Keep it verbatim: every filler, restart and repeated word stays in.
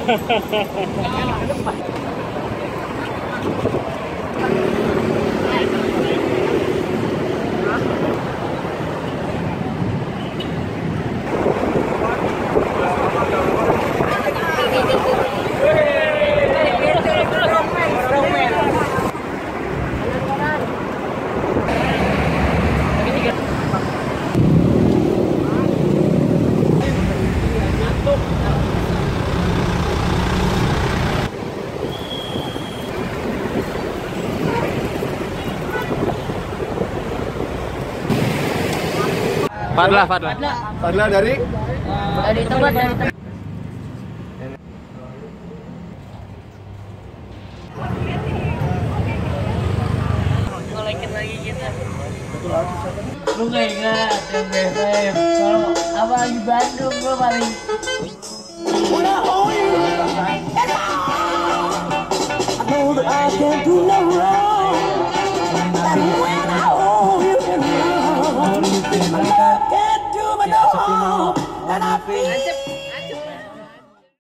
Fadla, Fadla. Fadla dari Dari tempat dari tempat. Ngolekin lagi kita. Lu nggak ingat yang B F M? Kalau apa lagi Bandung gua paling. I know that I can do